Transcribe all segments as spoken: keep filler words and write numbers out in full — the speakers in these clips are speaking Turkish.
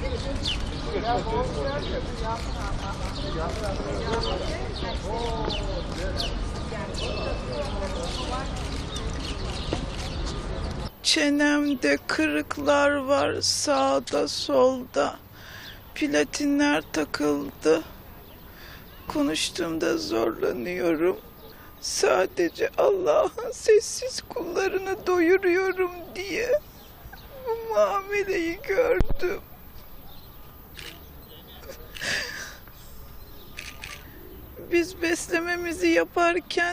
Çenemde kırıklar var sağda solda. Platinler takıldı. Konuştuğumda zorlanıyorum. Sadece Allah'ın sessiz kullarını doyuruyorum diye bu muameleyi gördüm. Biz beslememizi yaparken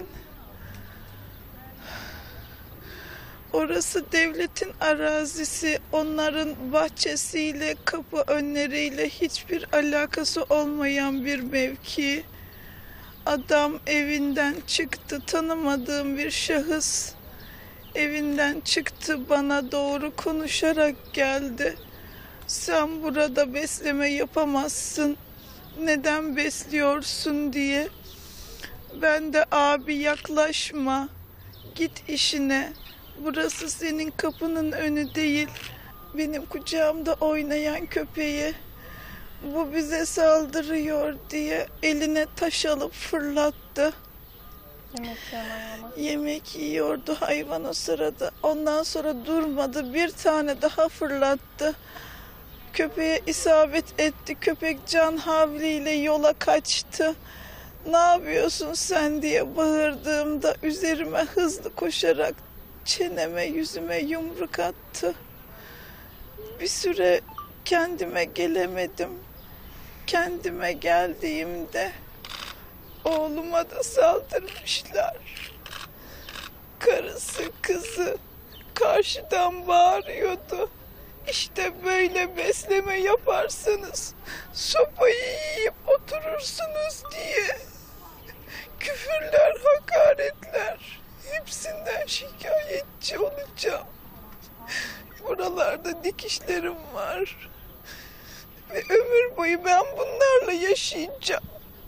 orası devletin arazisi, onların bahçesiyle, kapı önleriyle hiçbir alakası olmayan bir mevki. Adam evinden çıktı, tanımadığım bir şahıs evinden çıktı, bana doğru konuşarak geldi. Sen burada besleme yapamazsın, neden besliyorsun diye. Ben de abi yaklaşma, git işine. Burası senin kapının önü değil. Benim kucağımda oynayan köpeği bu bize saldırıyor diye eline taş alıp fırlattı. Yemek yiyen hayvana. Yemek yiyordu hayvan o sırada. Ondan sonra durmadı. Bir tane daha fırlattı. Köpeğe isabet etti. Köpek can havliyle yola kaçtı. Ne yapıyorsun sen diye bağırdığımda üzerime hızlı koşarak çeneme, yüzüme yumruk attı. Bir süre kendime gelemedim. Kendime geldiğimde oğluma da saldırmışlar. Karısı, kızı karşıdan bağırıyordu. İşte böyle besleme yaparsanız sopayı yiyip oturursunuz diye. Küfürler, hakaretler. Hepsinden şikayetçi olacağım. Buralarda dikişlerim var. Ve ömür boyu ben bunlarla yaşayacağım.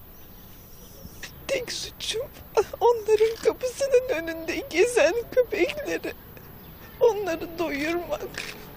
Tek suçum onların kapısının önünde gezen köpekleri. Onları doyurmak.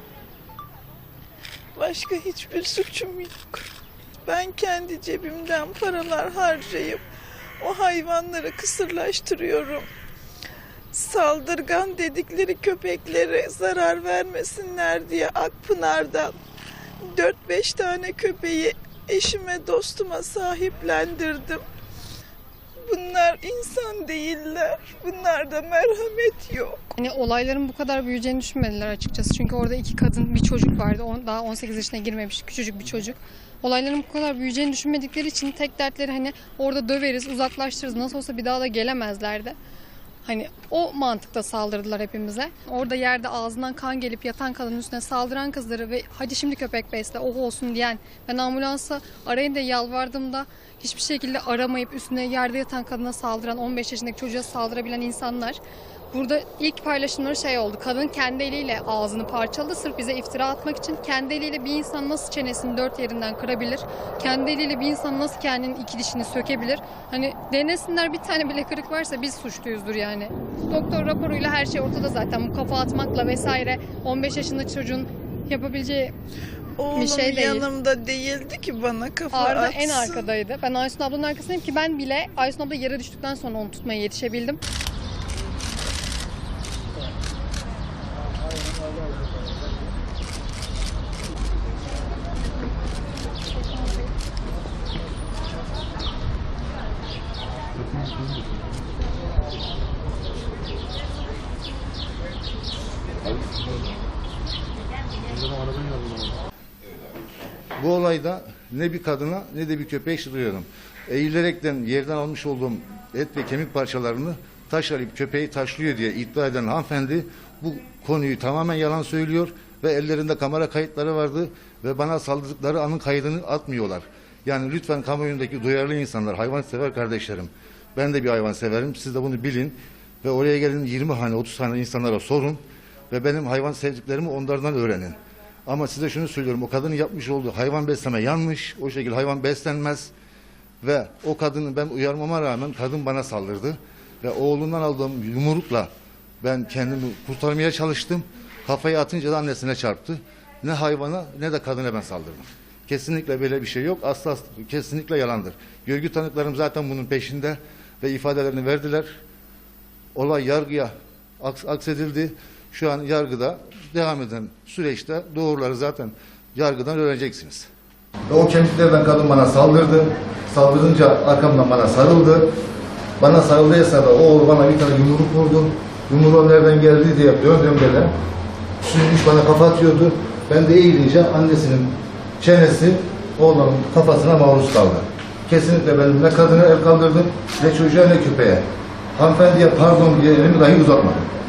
Başka hiçbir suçum yok. Ben kendi cebimden paralar harcayıp o hayvanları kısırlaştırıyorum. Saldırgan dedikleri köpeklere zarar vermesinler diye Akpınar'dan dört beş tane köpeği eşime, dostuma sahiplendirdim. Bunlar insan değiller. Bunlarda merhamet yok. Yani olayların bu kadar büyüyeceğini düşünmediler açıkçası. Çünkü orada iki kadın, bir çocuk vardı. Daha on sekiz yaşına girmemiş küçücük bir çocuk. Olayların bu kadar büyüyeceğini düşünmedikleri için tek dertleri hani orada döveriz, uzaklaştırırız. Nasıl olsa bir daha da gelemezlerdi. Hani o mantıkta saldırdılar hepimize. Orada yerde ağzından kan gelip yatan kadının üstüne saldıran kızları ve hadi şimdi köpek besle, oh olsun diyen, ben ambulansa arayın da yalvardığımda hiçbir şekilde aramayıp üstüne yerde yatan kadına saldıran, on beş yaşındaki çocuğa saldırabilen insanlar. Burada ilk paylaşımları şey oldu. Kadın kendi eliyle ağzını parçaladı sırf bize iftira atmak için. Kendi eliyle bir insan nasıl çenesini dört yerinden kırabilir? Kendi eliyle bir insan nasıl kendinin iki dişini sökebilir? Hani denesinler, bir tane bile kırık varsa biz suçluyuzdur yani. Doktor raporuyla her şey ortada zaten. Bu kafa atmakla vesaire on beş yaşındaki çocuğun yapabileceği Oğlum bir şey değil. yanımda değildi ki bana kafa Arda atsın. en arkadaydı. Ben Aysun ablanın arkasındayım ki ben bile Aysun abla yere düştükten sonra onu tutmaya yetişebildim. Bu olayda ne bir kadına ne de bir köpeğe şaşırıyorum. Eğilerekten yerden almış olduğum et ve kemik parçalarını taş alıp köpeği taşlıyor diye iddia eden hanımefendi bu konuyu tamamen yalan söylüyor ve ellerinde kamera kayıtları vardı ve bana saldırdıkları anın kaydını atmıyorlar. Yani lütfen kamuoyundaki duyarlı insanlar, hayvansever kardeşlerim, ben de bir hayvan severim, siz de bunu bilin ve oraya gelin yirmi hane otuz tane insanlara sorun ve benim hayvan sevdiklerimi onlardan öğrenin. Ama size şunu söylüyorum, o kadının yapmış olduğu hayvan besleme yanlış, o şekilde hayvan beslenmez ve o kadını ben uyarmama rağmen kadın bana saldırdı ve oğlundan aldığım yumrukla ben kendimi kurtarmaya çalıştım. Kafayı atınca da annesine çarptı ne hayvana ne de kadına ben saldırdım. Kesinlikle böyle bir şey yok. Asla kesinlikle yalandır. Görgü tanıklarım zaten bunun peşinde ve ifadelerini verdiler. Olay yargıya aks aksedildi. Şu an yargıda devam eden süreçte doğruları zaten yargıdan öğreneceksiniz. Ve o kemiklerden kadın bana saldırdı. Saldırınca arkamdan bana sarıldı. Bana sarıldığı esnada o bana bir tane yumruk vurdu. Yumruğun nereden geldi diye döndüm böyle. Süzmüş bana kafa atıyordu. Ben de eğilince annesinin çenesi oğlanın kafasına maruz kaldı. Kesinlikle ben ne kadına el kaldırdım, ne çocuğa ne köpeğe. Hanımefendiye pardon diye elimi dahi uzatmadım.